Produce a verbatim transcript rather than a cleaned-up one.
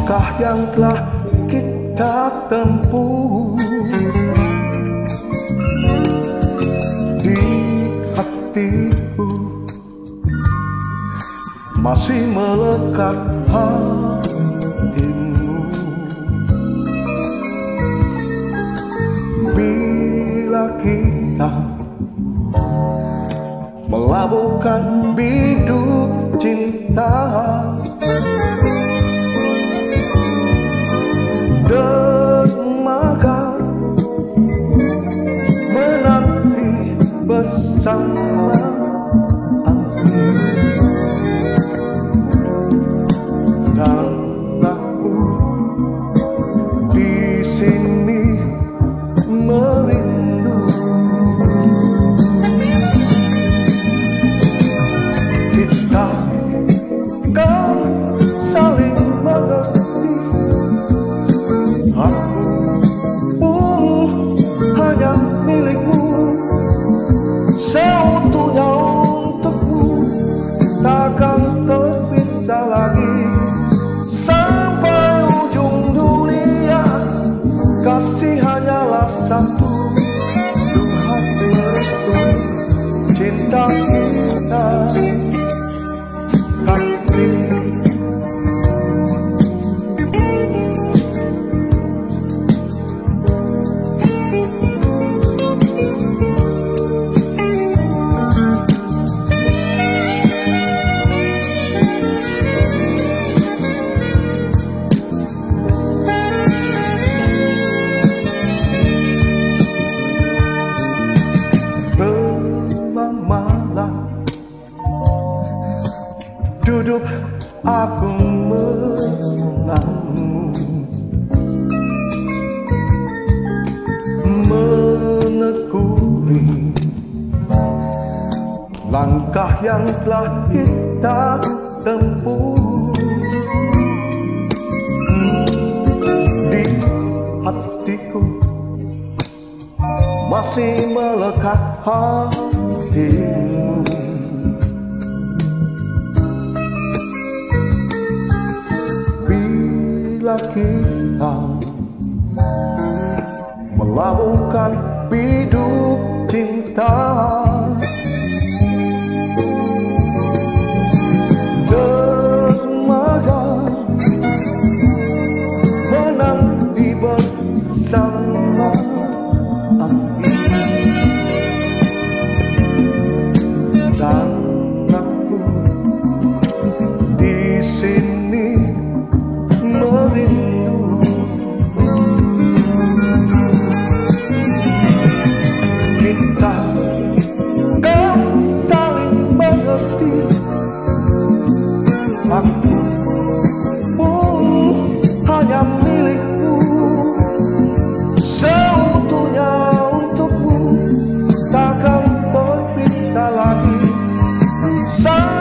langkah yang telah kita tempuh. Di hatiku masih melekat hatimu. Bila kita melabuhkan biduk cinta, dermaga menanti bersama aku, dan aku di sini merindu. Kita kan saling mengerti. Aku pun hanya milikmu, seutuhnya untukmu. Takkan terpisah lagi sampai ujung dunia. Kasih hanyalah satu, Tuhan merestui cinta kita. Kasih duduk aku mengenangmu, menekuni langkah yang telah kita tempuh. Di hatiku masih melekat hatimu. Bila kita melabuhkan biduk cinta, dermaga menanti bersama aku, dan aku di sini merindu. Kita kan saling mengerti. Aku pun hanya milikmu, seutuhnya untukmu. Takkan terpisah lagi.